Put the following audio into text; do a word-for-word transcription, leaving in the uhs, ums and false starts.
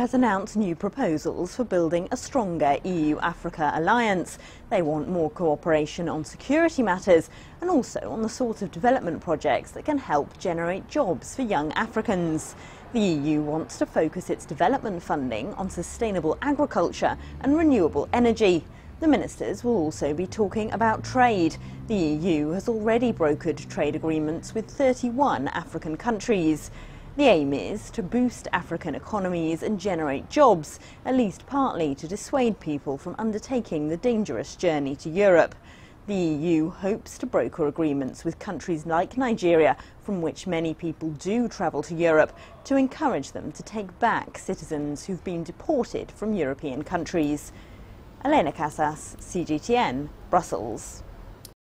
has announced new proposals for building a stronger E U-Africa alliance. They want more cooperation on security matters and also on the sort of development projects that can help generate jobs for young Africans. The E U wants to focus its development funding on sustainable agriculture and renewable energy. The ministers will also be talking about trade. The E U has already brokered trade agreements with thirty-one African countries. The aim is to boost African economies and generate jobs, at least partly to dissuade people from undertaking the dangerous journey to Europe. The E U hopes to broker agreements with countries like Nigeria, from which many people do travel to Europe, to encourage them to take back citizens who've been deported from European countries. Elena Casas, C G T N, Brussels.